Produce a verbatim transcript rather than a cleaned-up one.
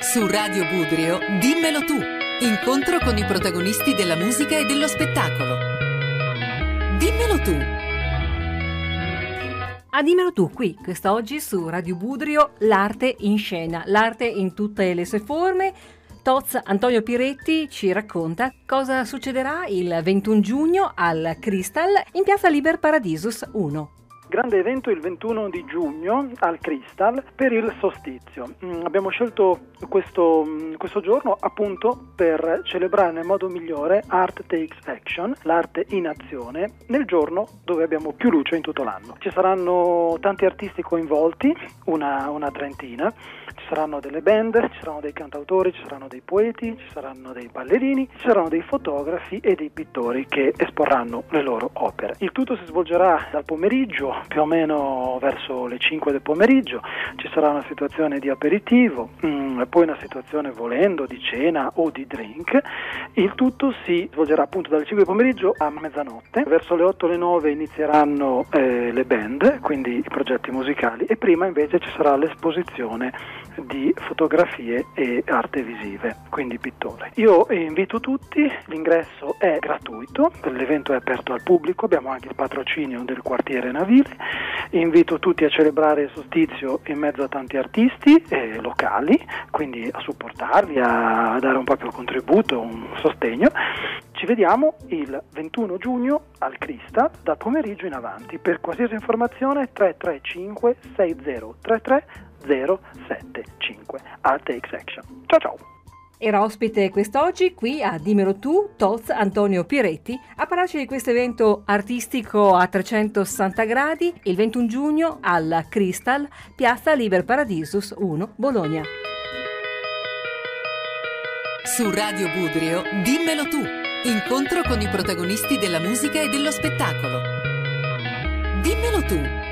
Su Radio Budrio, Dimmelo tu, incontro con i protagonisti della musica e dello spettacolo. Dimmelo tu. Ah, dimmelo tu, qui, quest'oggi su Radio Budrio, l'arte in scena, l'arte in tutte le sue forme. Toz Antonio Piretti ci racconta cosa succederà il ventuno giugno al Crystal in piazza Liber Paradisus uno. Grande evento il ventuno di giugno al Crystal per il solstizio. Mm, abbiamo scelto questo, questo giorno appunto per celebrare nel modo migliore Art Takes Action, l'arte in azione, nel giorno dove abbiamo più luce in tutto l'anno. Ci saranno tanti artisti coinvolti, una, una trentina, ci saranno delle band, ci saranno dei cantautori, ci saranno dei poeti, ci saranno dei ballerini, ci saranno dei fotografi e dei pittori che esporranno le loro opere. Il tutto si svolgerà dal pomeriggio più o meno verso le cinque del pomeriggio, ci sarà una situazione di aperitivo, mh, poi una situazione volendo di cena o di drink. Il tutto si svolgerà appunto dalle cinque del pomeriggio a mezzanotte, verso le otto e le nove inizieranno eh, le band, quindi i progetti musicali, e prima invece ci sarà l'esposizione di fotografie e arte visive, quindi pittori. Io invito tutti, l'ingresso è gratuito, l'evento è aperto al pubblico, abbiamo anche il patrocinio del quartiere Navile. Invito tutti a celebrare il solstizio in mezzo a tanti artisti eh, locali, quindi a supportarli, a dare un proprio contributo, un sostegno. Ci vediamo il ventuno giugno al Crystal dal pomeriggio in avanti. Per qualsiasi informazione tre tre cinque sei zero tre tre zero sette cinque. Art Takes Action. Ciao ciao! Era ospite quest'oggi qui a Dimmelo tu, Toz Antonio Piretti, a parlarci di questo evento artistico a trecentosessanta gradi il ventuno giugno al Crystal, piazza Liber Paradisus uno, Bologna. Su Radio Budrio, Dimmelo tu, incontro con i protagonisti della musica e dello spettacolo. Dimmelo tu.